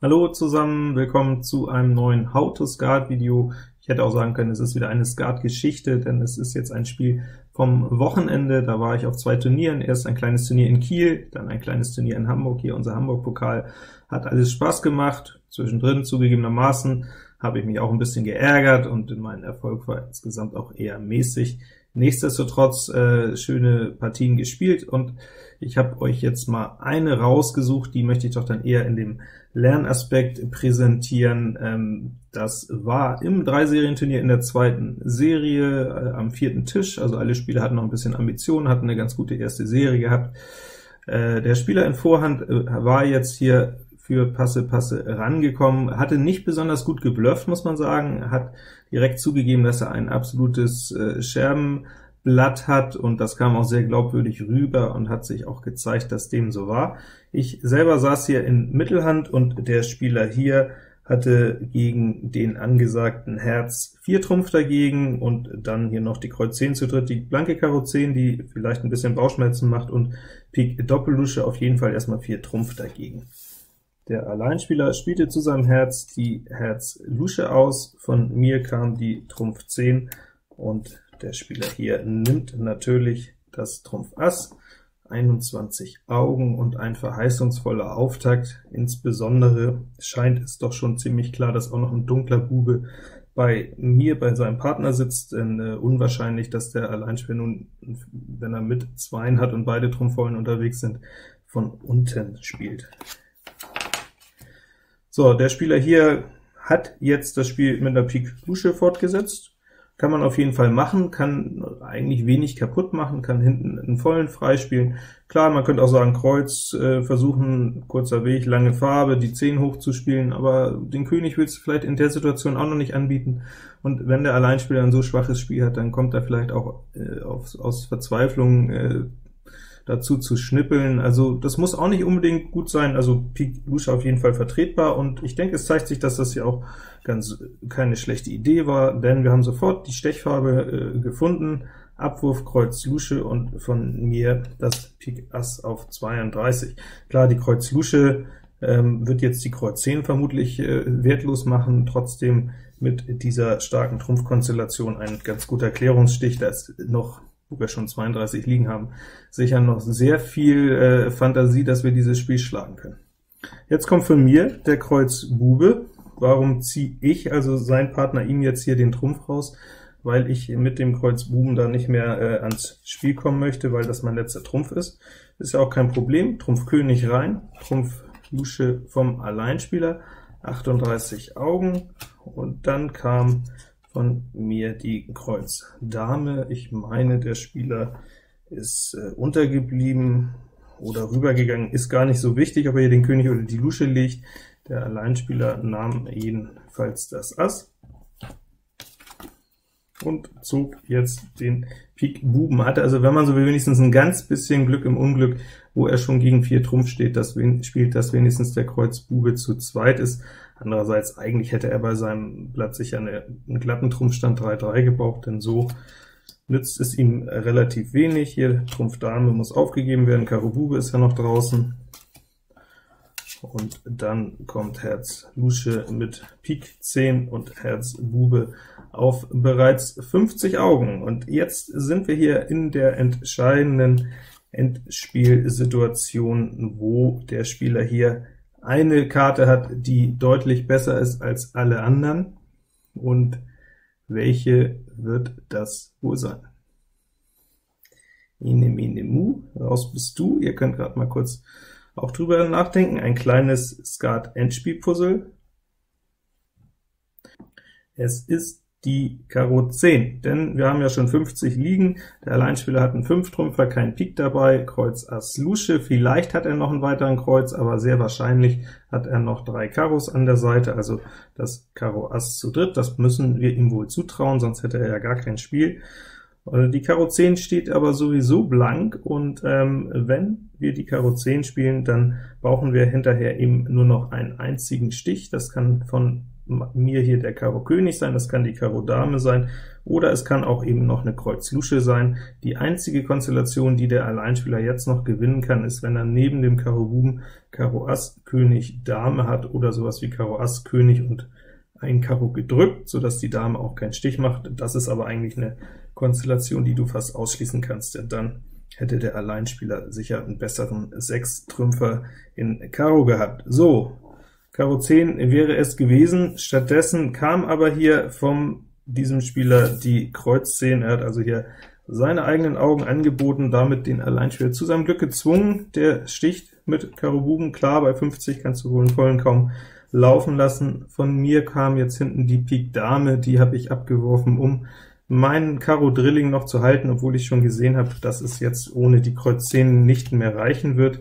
Hallo zusammen, willkommen zu einem neuen How to Skat Video. Ich hätte auch sagen können, es ist wieder eine Skat-Geschichte, denn es ist jetzt ein Spiel vom Wochenende. Da war ich auf 2 Turnieren, erst ein kleines Turnier in Kiel, dann ein kleines Turnier in Hamburg, hier unser Hamburg-Pokal. Hat alles Spaß gemacht, zwischendrin zugegebenermaßen habe ich mich auch ein bisschen geärgert und mein Erfolg war insgesamt auch eher mäßig. Nichtsdestotrotz schöne Partien gespielt, und ich habe euch jetzt mal eine rausgesucht, die möchte ich doch dann eher in dem Lernaspekt präsentieren. Das war im 3-Serien-Turnier in der 2. Serie am 4. Tisch, also alle Spieler hatten noch ein bisschen Ambitionen, hatten eine ganz gute erste Serie gehabt. Der Spieler in Vorhand war jetzt hier für Passe rangekommen, hatte nicht besonders gut geblufft, muss man sagen, hat direkt zugegeben, dass er ein absolutes Scherbenblatt hat, und das kam auch sehr glaubwürdig rüber und hat sich auch gezeigt, dass dem so war. Ich selber saß hier in Mittelhand, und der Spieler hier hatte gegen den angesagten Herz 4 Trumpf dagegen, und dann hier noch die Kreuz 10 zu dritt, die blanke Karo 10, die vielleicht ein bisschen Bauchschmerzen macht, und Pik Doppellusche, auf jeden Fall erstmal 4 Trumpf dagegen. Der Alleinspieler spielte zu seinem Herz die Herz Lusche aus, von mir kam die Trumpf 10, und der Spieler hier nimmt natürlich das Trumpf Ass, 21 Augen und ein verheißungsvoller Auftakt. Insbesondere scheint es doch schon ziemlich klar, dass auch noch ein dunkler Bube bei mir, bei seinem Partner sitzt, denn unwahrscheinlich, dass der Alleinspieler nun, wenn er mit Zweien hat und beide Trumpfvollen unterwegs sind, von unten spielt. So, der Spieler hier hat jetzt das Spiel mit einer Pik Lusche fortgesetzt. Kann man auf jeden Fall machen, kann eigentlich wenig kaputt machen, kann hinten einen vollen freispielen. Klar, man könnte auch sagen, Kreuz versuchen, kurzer Weg, lange Farbe, die 10 hochzuspielen, aber den König willst du vielleicht in der Situation auch noch nicht anbieten. Und wenn der Alleinspieler ein so schwaches Spiel hat, dann kommt er vielleicht auch aus Verzweiflung dazu zu schnippeln. Also das muss auch nicht unbedingt gut sein, also Pik Lusche auf jeden Fall vertretbar, und ich denke, es zeigt sich, dass das hier auch keine schlechte Idee war, denn wir haben sofort die Stechfarbe gefunden, Abwurf Kreuz Lusche und von mir das Pik Ass auf 32. Klar, die Kreuz Lusche wird jetzt die Kreuz 10 vermutlich wertlos machen, trotzdem mit dieser starken Trumpfkonstellation ein ganz guter Klärungsstich. Da ist noch, wo wir schon 32 liegen haben, sicher noch sehr viel Fantasie, dass wir dieses Spiel schlagen können. Jetzt kommt von mir der Kreuz Bube. Warum ziehe ich, also sein Partner, ihm jetzt hier den Trumpf raus? Weil ich mit dem Kreuz Buben da nicht mehr ans Spiel kommen möchte, weil das mein letzter Trumpf ist. Ist ja auch kein Problem. Trumpf König rein, Trumpf Lusche vom Alleinspieler, 38 Augen, und dann kam von mir die Kreuz Dame. Ich meine, der Spieler ist untergeblieben oder rübergegangen, ist gar nicht so wichtig, ob er hier den König oder die Lusche legt. Der Alleinspieler nahm jedenfalls das Ass und zog jetzt den Pik Buben. Hatte also, wenn man so will, wenigstens ein ganz bisschen Glück im Unglück, wo er schon gegen 4 Trumpf steht, spielt, dass wenigstens der Kreuz Bube zu zweit ist. Andererseits, eigentlich hätte er bei seinem Blatt sicher einen glatten Trumpfstand 3-3 gebraucht, denn so nützt es ihm relativ wenig. Hier Trumpf Dame muss aufgegeben werden, Karo Bube ist ja noch draußen, und dann kommt Herz Lusche mit Pik 10 und Herz Bube auf bereits 50 Augen. Und jetzt sind wir hier in der entscheidenden Endspielsituation, wo der Spieler hier eine Karte hat, die deutlich besser ist als alle anderen. Und welche wird das wohl sein? Ine, mine, mu, raus bist du. Ihr könnt gerade mal kurz auch drüber nachdenken. Ein kleines Skat-Endspiel-Puzzle. Es ist die Karo 10, denn wir haben ja schon 50 liegen. Der Alleinspieler hat einen 5-Trümpfer, kein Pik dabei, Kreuz Ass Lusche, vielleicht hat er noch einen weiteren Kreuz, aber sehr wahrscheinlich hat er noch 3 Karos an der Seite, also das Karo Ass zu dritt, das müssen wir ihm wohl zutrauen, sonst hätte er ja gar kein Spiel. Die Karo 10 steht aber sowieso blank, und wenn wir die Karo 10 spielen, dann brauchen wir hinterher eben nur noch einen einzigen Stich. Das kann von mir hier der Karo König sein, das kann die Karo Dame sein, oder es kann auch eben noch eine Kreuz Lusche sein. Die einzige Konstellation, die der Alleinspieler jetzt noch gewinnen kann, ist, wenn er neben dem Karo Buben Karo Ass König Dame hat, oder sowas wie Karo Ass König und ein Karo gedrückt, so dass die Dame auch keinen Stich macht. Das ist aber eigentlich eine Konstellation, die du fast ausschließen kannst, denn dann hätte der Alleinspieler sicher einen besseren 6-Trümpfer in Karo gehabt. So, Karo 10 wäre es gewesen, stattdessen kam aber hier von diesem Spieler die Kreuz 10, er hat also hier seine eigenen Augen angeboten, damit den Alleinspieler zu seinem Glück gezwungen. Der sticht mit Karo Buben, klar, bei 50 kannst du wohl einen vollen kaum laufen lassen. Von mir kam jetzt hinten die Pik Dame, die habe ich abgeworfen, um meinen Karo Drilling noch zu halten, obwohl ich schon gesehen habe, dass es jetzt ohne die Kreuz 10 nicht mehr reichen wird,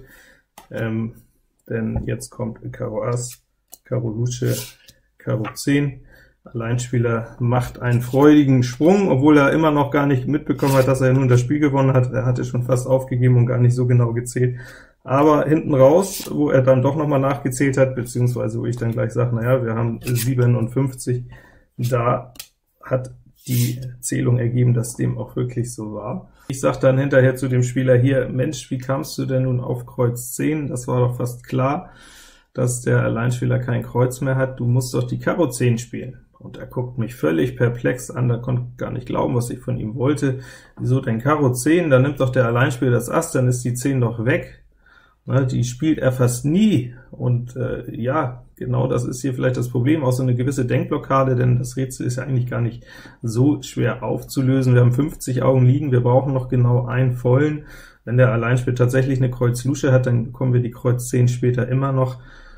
denn jetzt kommt Karo Ass, Karo Lusche, Karo 10. Alleinspieler macht einen freudigen Sprung, obwohl er immer noch gar nicht mitbekommen hat, dass er nun das Spiel gewonnen hat. Er hatte schon fast aufgegeben und gar nicht so genau gezählt. Aber hinten raus, wo er dann doch nochmal nachgezählt hat, beziehungsweise wo ich dann gleich sage, naja, wir haben 57, da hat die Zählung ergeben, dass dem auch wirklich so war. Ich sage dann hinterher zu dem Spieler hier, Mensch, wie kamst du denn nun auf Kreuz 10? Das war doch fast klar, dass der Alleinspieler kein Kreuz mehr hat. Du musst doch die Karo 10 spielen. Und er guckt mich völlig perplex an, da konnte gar nicht glauben, was ich von ihm wollte. Wieso denn Karo 10? Dann nimmt doch der Alleinspieler das Ass, dann ist die 10 doch weg. Die spielt er fast nie, und ja, genau das ist hier vielleicht das Problem, auch so eine gewisse Denkblockade, denn das Rätsel ist ja eigentlich gar nicht so schwer aufzulösen. Wir haben 50 Augen liegen, wir brauchen noch genau einen vollen. Wenn der Alleinspieler tatsächlich eine Kreuz Lusche hat, dann bekommen wir die Kreuz 10 später immer noch.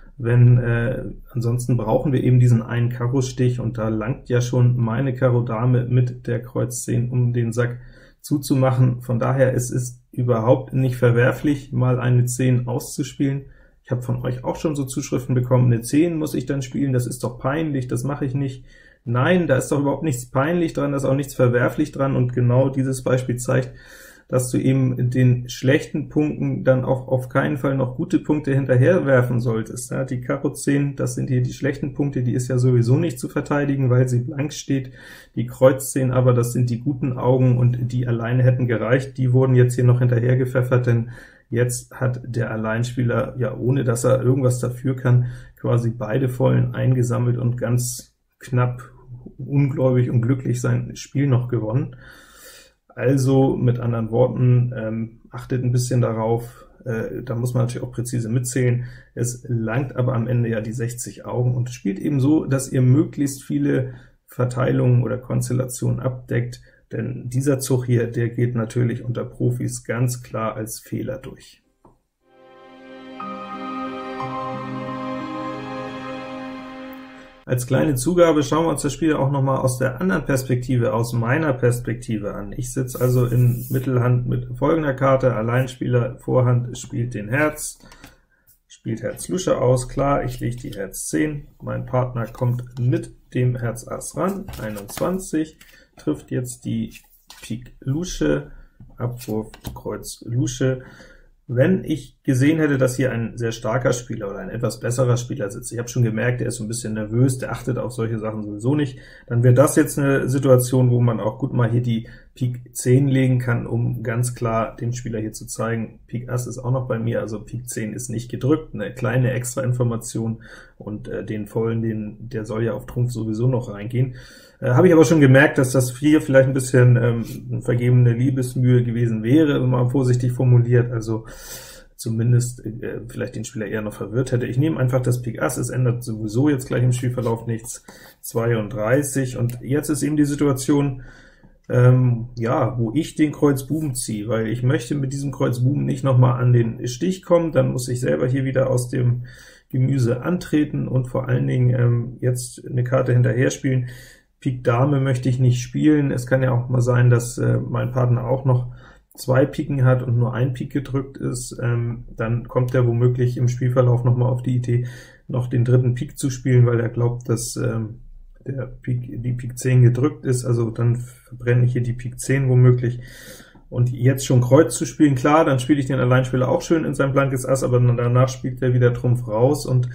Ansonsten brauchen wir eben diesen einen Karo-Stich, und da langt ja schon meine Karo Dame mit der Kreuz 10, um den Sack zuzumachen. Von daher ist es überhaupt nicht verwerflich, mal eine 10 auszuspielen. Ich habe von euch auch schon so Zuschriften bekommen, eine 10 muss ich dann spielen, das ist doch peinlich, das mache ich nicht. Nein, da ist doch überhaupt nichts peinlich dran, da ist auch nichts verwerflich dran, und genau dieses Beispiel zeigt, dass du eben den schlechten Punkten dann auch auf keinen Fall noch gute Punkte hinterher werfen solltest. Ja, die Karo 10, das sind hier die schlechten Punkte, die ist ja sowieso nicht zu verteidigen, weil sie blank steht. Die Kreuz 10 aber, das sind die guten Augen, und die alleine hätten gereicht. Die wurden jetzt hier noch hinterher gepfeffert, denn jetzt hat der Alleinspieler, ja, ohne dass er irgendwas dafür kann, quasi beide Vollen eingesammelt und ganz knapp, ungläubig und glücklich sein Spiel noch gewonnen. Also mit anderen Worten, achtet ein bisschen darauf, da muss man natürlich auch präzise mitzählen. Es langt aber am Ende ja die 60 Augen und spielt eben so, dass ihr möglichst viele Verteilungen oder Konstellationen abdeckt, denn dieser Zug hier, der geht natürlich unter Profis ganz klar als Fehler durch. Als kleine Zugabe schauen wir uns das Spiel auch nochmal aus der anderen Perspektive, aus meiner Perspektive an. Ich sitze also in Mittelhand mit folgender Karte, Alleinspieler Vorhand spielt den Herz, spielt Herz Lusche aus, klar, ich lege die Herz 10, mein Partner kommt mit dem Herz Ass ran, 21, trifft jetzt die Pik Lusche, Abwurf Kreuz Lusche. Wenn ich gesehen hätte, dass hier ein sehr starker Spieler oder ein etwas besserer Spieler sitzt, ich habe schon gemerkt, der ist so ein bisschen nervös, der achtet auf solche Sachen sowieso nicht, dann wäre das jetzt eine Situation, wo man auch gut mal hier die Pik 10 legen kann, um ganz klar dem Spieler hier zu zeigen, Pik Ass ist auch noch bei mir, also Pik 10 ist nicht gedrückt, eine kleine extra Information, und den Vollen, der soll ja auf Trumpf sowieso noch reingehen. Habe ich aber schon gemerkt, dass das hier vielleicht ein bisschen vergebene Liebesmühe gewesen wäre, wenn man vorsichtig formuliert, also zumindest vielleicht den Spieler eher noch verwirrt hätte. Ich nehme einfach das Pik Ass, es ändert sowieso jetzt gleich im Spielverlauf nichts, 32, und jetzt ist eben die Situation, ja, wo ich den Kreuz Buben ziehe, weil ich möchte mit diesem Kreuz Buben nicht nochmal an den Stich kommen, dann muss ich selber hier wieder aus dem Gemüse antreten und vor allen Dingen jetzt eine Karte hinterher spielen. Pik Dame möchte ich nicht spielen, es kann ja auch mal sein, dass mein Partner auch noch 2 Piken hat und nur ein Pik gedrückt ist, dann kommt er womöglich im Spielverlauf nochmal auf die Idee, noch den dritten Pik zu spielen, weil er glaubt, dass die Pik 10 gedrückt ist, also dann verbrenne ich hier die Pik 10 womöglich. Und jetzt schon Kreuz zu spielen, klar, dann spiele ich den Alleinspieler auch schön in sein blankes Ass, aber danach spielt er wieder Trumpf raus, und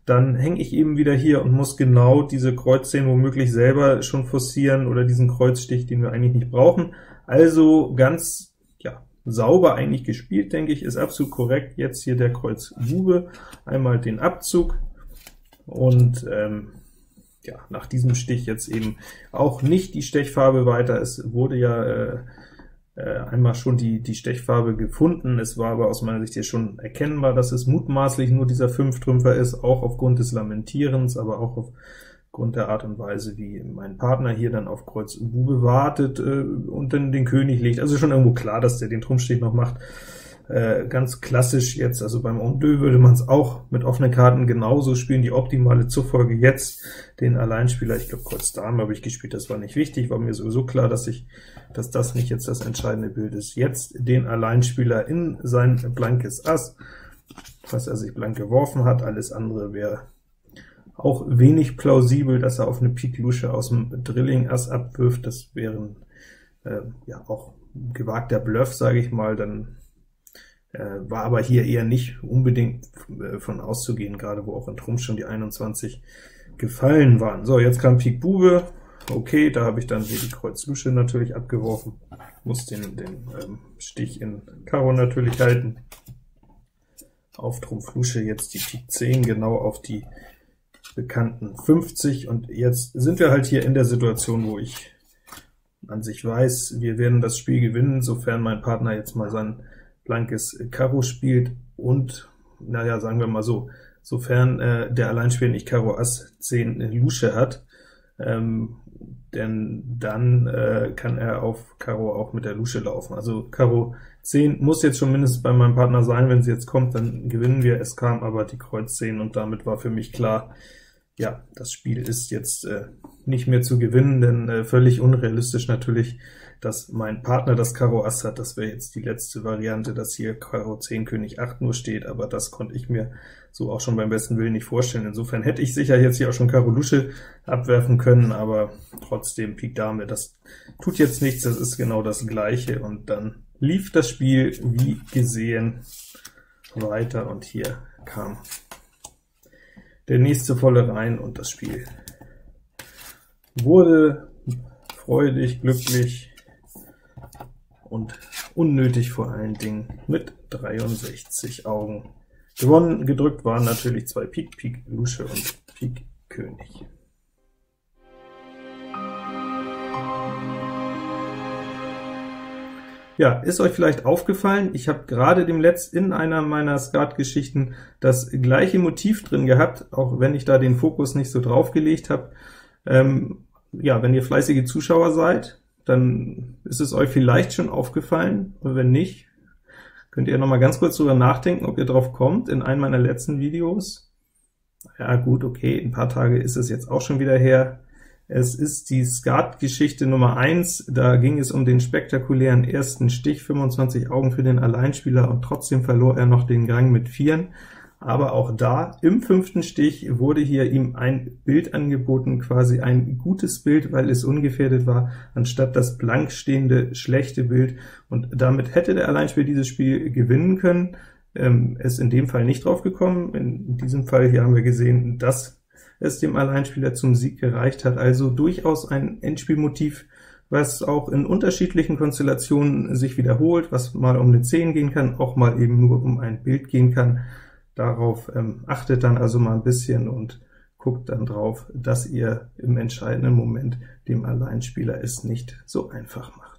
dann hänge ich eben wieder hier und muss genau diese Kreuz 10 womöglich selber schon forcieren oder diesen Kreuzstich, den wir eigentlich nicht brauchen. Also ganz sauber eigentlich gespielt, denke ich, ist absolut korrekt. Jetzt hier der Kreuz Bube, einmal den Abzug und nach diesem Stich jetzt eben auch nicht die Stechfarbe weiter. Es wurde ja einmal schon die Stechfarbe gefunden, es war aber aus meiner Sicht hier schon erkennbar, dass es mutmaßlich nur dieser 5-Trümpfer ist, auch aufgrund des Lamentierens, aber auch aufgrund der Art und Weise, wie mein Partner hier dann auf Kreuz Bube wartet und dann den König legt. Also schon irgendwo klar, dass der den Trumpfstich noch macht. Ganz klassisch jetzt, also beim En deux würde man es auch mit offenen Karten genauso spielen. Die optimale Zugfolge jetzt den Alleinspieler, ich glaube Kreuz Dame habe ich gespielt, das war nicht wichtig, war mir sowieso klar, dass das nicht jetzt das entscheidende Bild ist. Jetzt den Alleinspieler in sein blankes Ass, was er sich blank geworfen hat. Alles andere wäre auch wenig plausibel, dass er auf eine Pik Lusche aus dem Drilling Ass abwirft. Das wäre auch gewagter Bluff, sage ich mal. Dann war aber hier eher nicht unbedingt von auszugehen, gerade wo auch in Trumpf schon die 21 gefallen waren. So, jetzt kam Pik Bube. Okay, da habe ich dann hier die Kreuz Lusche natürlich abgeworfen, muss den Stich in Karo natürlich halten. Auf Trumpf Lusche jetzt die Pik 10, genau auf die bekannten 50, und jetzt sind wir halt hier in der Situation, wo ich an sich weiß, wir werden das Spiel gewinnen, sofern mein Partner jetzt mal sein blankes Karo spielt und, naja, sagen wir mal so, sofern der Alleinspieler nicht Karo Ass 10 Lusche hat, denn dann kann er auf Karo auch mit der Lusche laufen. Also Karo 10 muss jetzt schon mindestens bei meinem Partner sein, wenn sie jetzt kommt, dann gewinnen wir. Es kam aber die Kreuz 10 und damit war für mich klar, ja, das Spiel ist jetzt nicht mehr zu gewinnen, denn völlig unrealistisch natürlich, dass mein Partner das Karo Ass hat. Das wäre jetzt die letzte Variante, dass hier Karo 10 König 8 nur steht, aber das konnte ich mir so auch schon beim besten Willen nicht vorstellen. Insofern hätte ich sicher jetzt hier auch schon Karo Lusche abwerfen können, aber trotzdem Pik Dame, das tut jetzt nichts, das ist genau das Gleiche, und dann lief das Spiel wie gesehen weiter, und hier kam der nächste volle rein, und das Spiel wurde freudig, glücklich und unnötig vor allen Dingen mit 63 Augen gewonnen. Gedrückt waren natürlich 2 Pik, Pik Lusche und Pik König. Ja, ist euch vielleicht aufgefallen, ich habe gerade in einer meiner Skat-Geschichten das gleiche Motiv drin gehabt, auch wenn ich da den Fokus nicht so drauf gelegt habe. Ja, wenn ihr fleißige Zuschauer seid, dann ist es euch vielleicht schon aufgefallen, und wenn nicht, könnt ihr noch mal ganz kurz drüber nachdenken, ob ihr drauf kommt, in einem meiner letzten Videos. Ja gut, okay, ein paar Tage ist es jetzt auch schon wieder her. Es ist die Skat-Geschichte Nummer 1, da ging es um den spektakulären ersten Stich, 25 Augen für den Alleinspieler, und trotzdem verlor er noch den Gang mit 4. Aber auch da, im 5. Stich, wurde hier ihm ein Bild angeboten, quasi ein gutes Bild, weil es ungefährdet war, anstatt das blank stehende schlechte Bild, und damit hätte der Alleinspieler dieses Spiel gewinnen können. Ist in dem Fall nicht drauf gekommen. In diesem Fall hier haben wir gesehen, dass es dem Alleinspieler zum Sieg gereicht hat, also durchaus ein Endspielmotiv, was auch in unterschiedlichen Konstellationen sich wiederholt, was mal um eine 10 gehen kann, auch mal eben nur um ein Bild gehen kann. Darauf achtet dann also mal ein bisschen und guckt dann drauf, dass ihr im entscheidenden Moment dem Alleinspieler es nicht so einfach macht.